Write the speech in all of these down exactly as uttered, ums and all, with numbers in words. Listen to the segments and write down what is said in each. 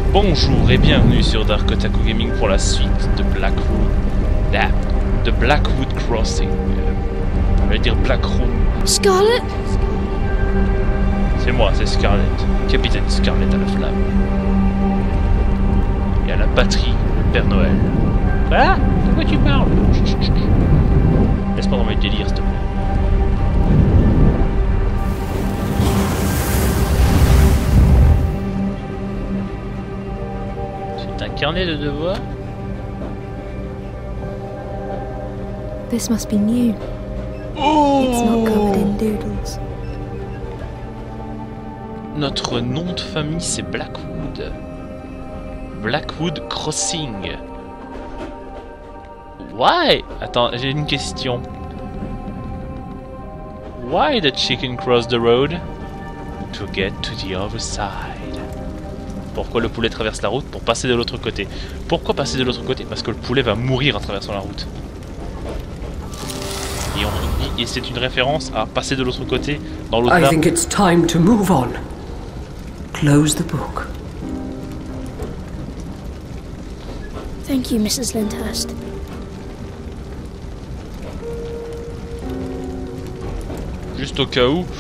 Bonjour et bienvenue sur Dark Otaku Gaming pour la suite de Blackwood... Ah, de Blackwood Crossing. Euh, je vais dire Blackroom. Scarlet? C'est moi, c'est Scarlet. Capitaine Scarlet à la flamme. Et à la batterie, le Père Noël. Ah, de quoi tu parles? Laisse-moi dans mes délires, s'il te plaît. C'est un carnet de devoirs? This must be new. Oh! It's not covered in doodles. Notre nom de famille, c'est Blackwood. Blackwood Crossing. Why? Attends, j'ai une question. Why the chicken cross the road? To get to the other side. Pourquoi le poulet traverse la route? Pour passer de l'autre côté. Pourquoi passer de l'autre côté? Parce que le poulet va mourir en traversant la route. Et, on, et c'est une référence à passer de l'autre côté dans l'autre. I think it's time to move on. Close the book. Thank you, Missus Lyndhurst. Juste au cas où.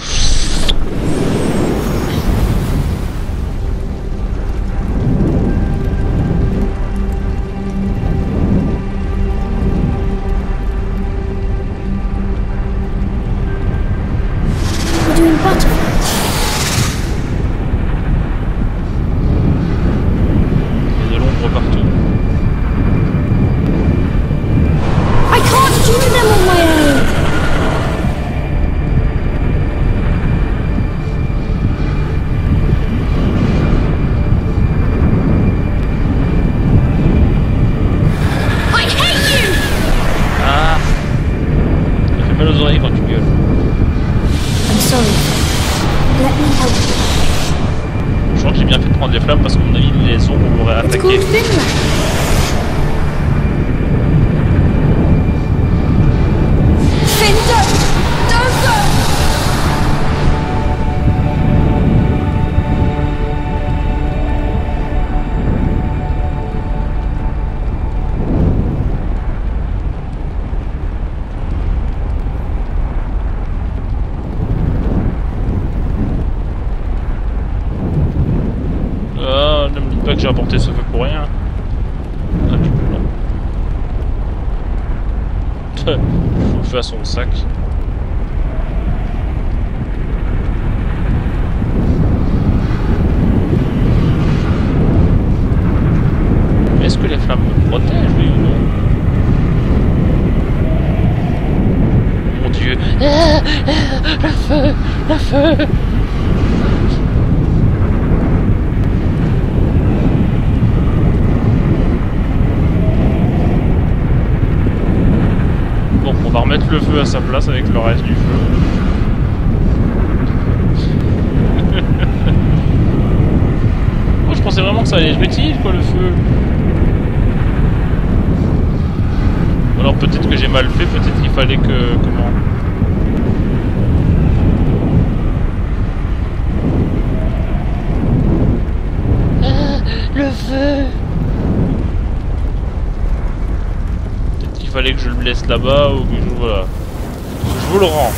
We're doing butterflies. Il y a de l'ombre partout. I can't do them on my own. I hate you. Ah! Ça fait mal aux oreilles quand tu gueules. I'm sorry. Let me help you. Je crois que j'ai bien fait de prendre les flammes parce qu'à mon avis les ombres m'auraient It's attaqué. called Finland. Finland! Don't go! Ah, ne me dites pas que j'ai apporté ce feu pour rien. Ah, du coup, non. Faut le feu à son sac. Mais est-ce que les flammes me protègent, oui ou non? Mon Dieu. Ah, ah, le feu, le feu. Bon, on va remettre le feu à sa place avec le reste du feu. Moi je pensais vraiment que ça allait être utile quoi le feu. Ou alors peut-être que j'ai mal fait, peut-être qu'il fallait que... comment? Ah, le feu. Il fallait que je le laisse là-bas ou que je... Voilà. Je vous le rends.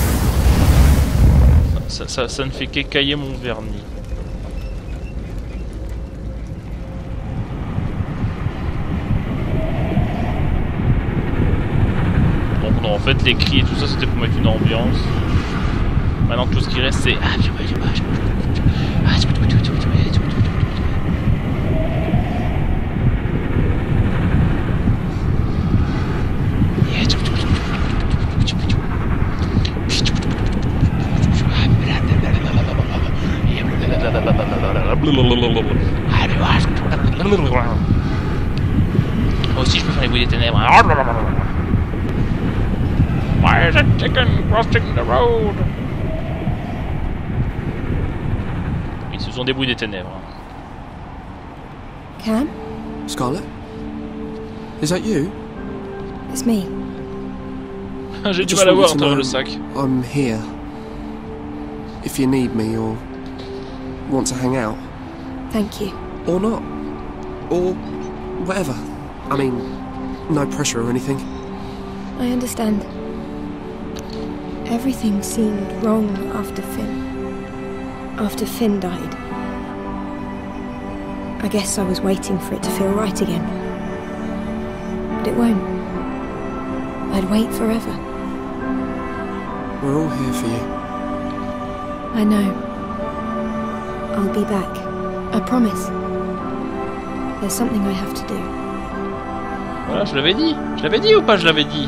Ça, ça, ça ne fait qu'écailler mon vernis. Donc non, en fait les cris et tout ça c'était pour mettre une ambiance. Maintenant tout ce qui reste c'est... Moi aussi je peux faire les bruits des ténèbres. Why is a chicken crossing the road? Oui, ce sont des bruits des ténèbres. Cam? Scarlet? Is that you? It's me. J'ai du Just mal à voir wanted à to travers le know sac. I'm here. If you need me or want to hang out. Thank you. Or not. or whatever. I mean, no pressure or anything. I understand. Everything seemed wrong after Finn. After Finn died. I guess I was waiting for it to feel right again. But it won't. I'd wait forever. We're all here for you. I know. I'll be back. I promise. There's something I have to do. Voilà, je l'avais dit. Je l'avais dit ou pas je l'avais dit?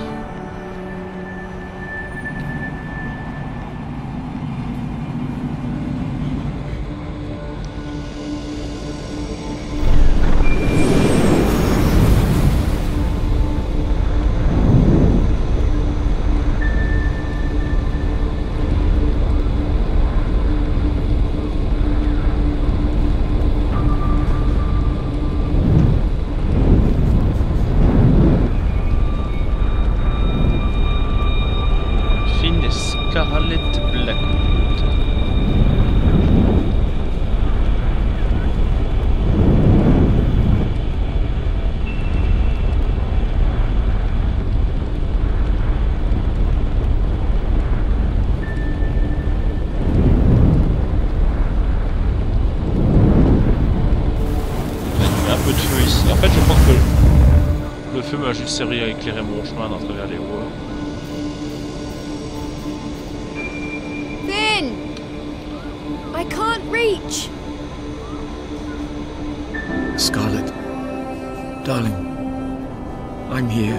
Série à éclairer mon chemin à travers les voies. Finn! I can't reach! Scarlet, darling, I'm here.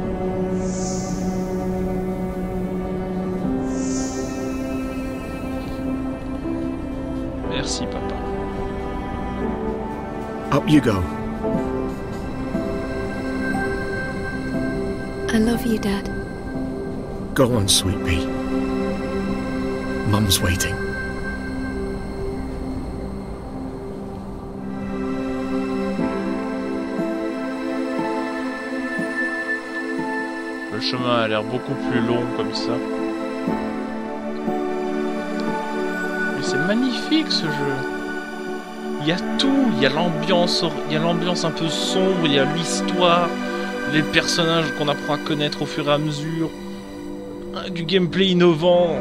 Merci, papa. Up you go. I love you, Dad. Go on, sweet pea. Mum's waiting. Le chemin a l'air beaucoup plus long comme ça. Mais c'est magnifique ce jeu. Il y a tout, il y a l'ambiance, il y a l'ambiance un peu sombre, il y a l'histoire. Les personnages qu'on apprend à connaître au fur et à mesure, du gameplay innovant.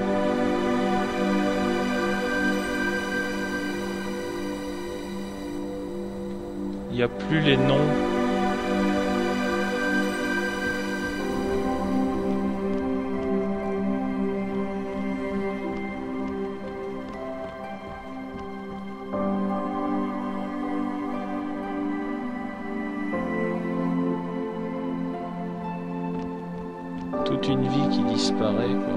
Il n'y a plus les noms. Toute une vie qui disparaît, quoi.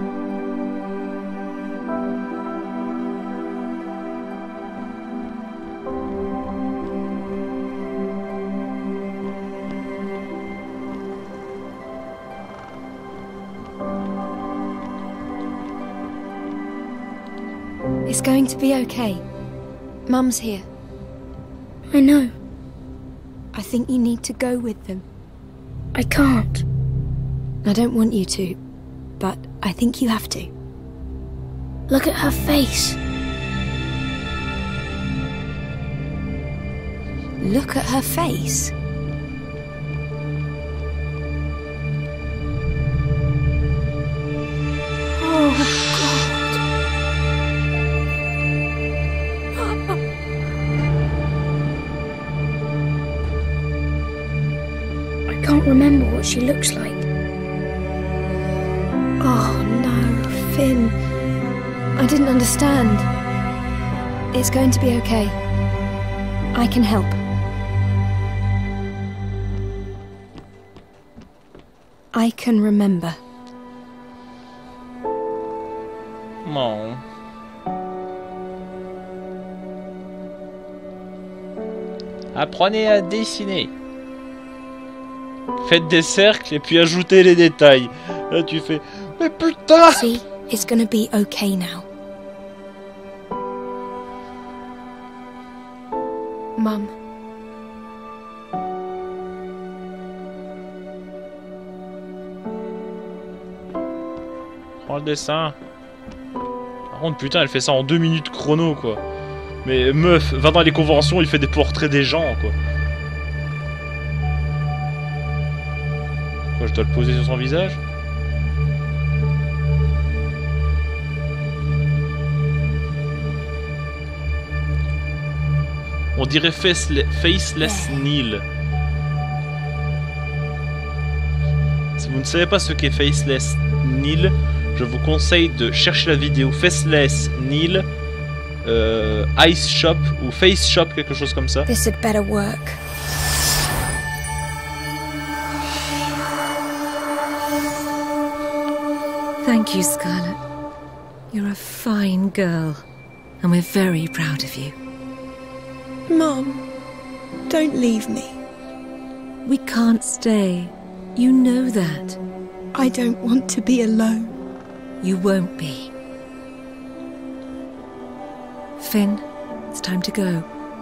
It's going to be okay. Mum's here. I know. I think you need to go with them. I can't. I don't want you to, but I think you have to. Look at her face. Look at her face. Oh, God. I can't remember what she looks like. Oh no, Finn. I didn't understand. It's going to be okay. I can help. I can remember. Non. Apprenez à dessiner. Faites des cercles et puis ajoutez les détails. Là tu fais... Mais putain! See, it's gonna be okay now. Mum. Prends le dessin. Par contre, putain, elle fait ça en deux minutes chrono, quoi. Mais meuf, va dans les conventions, il fait des portraits des gens, quoi. Quoi, je dois le poser sur son visage? On dirait Faceless, faceless Neil. Si vous ne savez pas ce qu'est Faceless Neil, je vous conseille de chercher la vidéo Faceless Neil, euh, Ice Shop ou Face Shop, quelque chose comme ça. This had better work. Thank you, Scarlet. You're a fine girl, and we're very proud of you. Mum, don't leave me. We can't stay. You know that. I don't want to be alone. You won't be. Finn, it's time to go.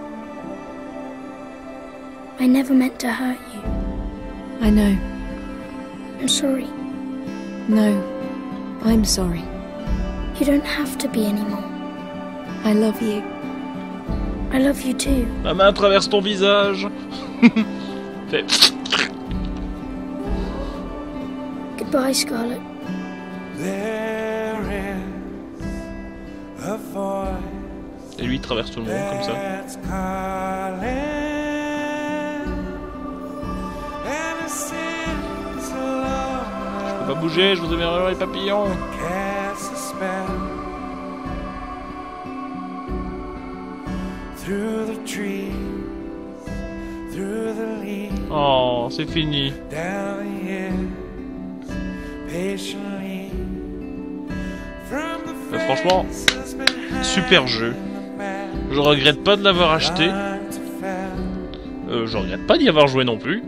I never meant to hurt you. I know. I'm sorry. No, I'm sorry. You don't have to be anymore. I love you. I love you too. Ma main traverse ton visage. Fait... Goodbye, Scarlet. There is a voice Et lui il traverse tout le monde comme ça. that's calling, and it sings along. Je peux pas bouger, je vous ai mis les papillons. Cast a spell through the trees, through the leaves, Oh, c'est fini. down the years, patiently. From the Euh, franchement, faces behind super jeu. Je regrette pas de l'avoir acheté. Euh, je regrette pas d'y avoir joué non plus.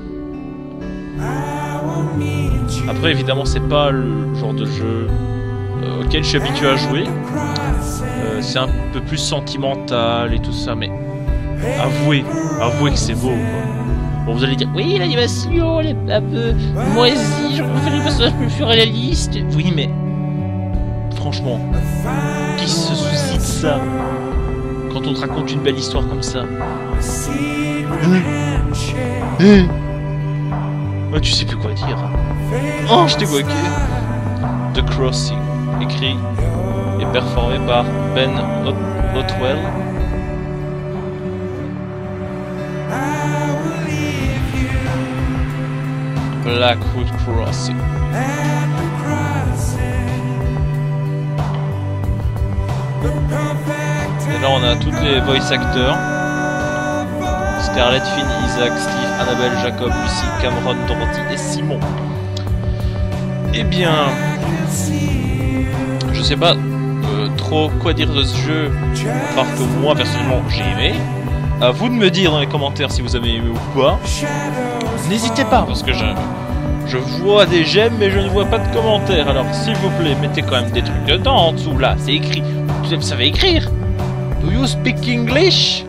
Après, évidemment, c'est pas le genre de jeu euh, auquel je suis habitué à jouer. Euh, c'est un peu plus sentimental et tout ça, mais avouez, avouez que c'est beau, quoi. Bon, vous allez dire, oui, l'animation, elle est un peu moisie, je préfère les personnages plus surréalistes. Oui, mais franchement, qui se soucie de ça quand on te raconte une belle histoire comme ça? Mmh. Ouais, tu sais plus quoi dire. Oh, je t'ai bloqué. The Crossing, écrit et performé par Ben Otwell. Blackwood Crossing. Et là on a tous les voice actors. Scarlett, Finn, Isaac, Steve, Annabelle, Jacob, Lucy, Cameron, Dorothy et Simon. Eh bien, je sais pas euh, trop quoi dire de ce jeu, à part que moi personnellement j'ai aimé. À vous de me dire dans les commentaires si vous avez aimé ou pas. N'hésitez pas, parce que je, je vois des j'aime mais je ne vois pas de commentaires. Alors s'il vous plaît, mettez quand même des trucs dedans en dessous là, c'est écrit. Vous savez écrire? Do you speak English?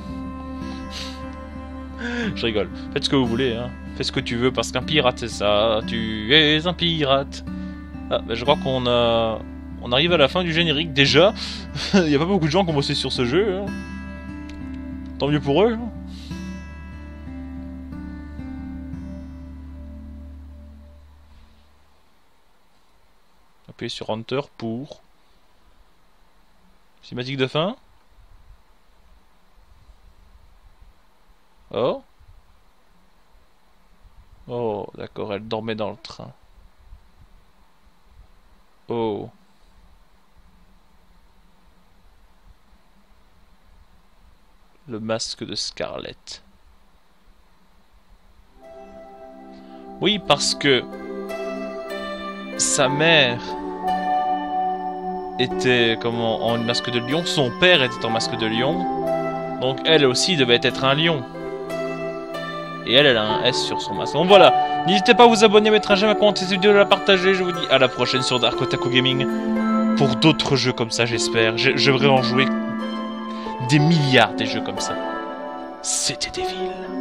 Je rigole. Faites ce que vous voulez, hein. Faites ce que tu veux parce qu'un pirate c'est ça. Tu es un pirate. Ah, bah, je crois qu'on a... On arrive à la fin du générique déjà. Il n'y a pas beaucoup de gens qui ont bossé sur ce jeu. Hein. Tant mieux pour eux. Hein. Appuyez sur Enter pour... Cinématique de fin. Oh. Oh, d'accord, elle dormait dans le train. Oh. Le masque de Scarlett. Oui, parce que sa mère était comment, en masque de lion, son père était en masque de lion, donc elle aussi devait être un lion. Et elle, elle a un S sur son masque. Donc voilà, n'hésitez pas à vous abonner, à mettre un j'aime, à commenter cette vidéo, à la partager. Je vous dis à la prochaine sur Dark Otaku Gaming pour d'autres jeux comme ça, j'espère. J'aimerais en jouer des milliards des jeux comme ça. C'était Devil.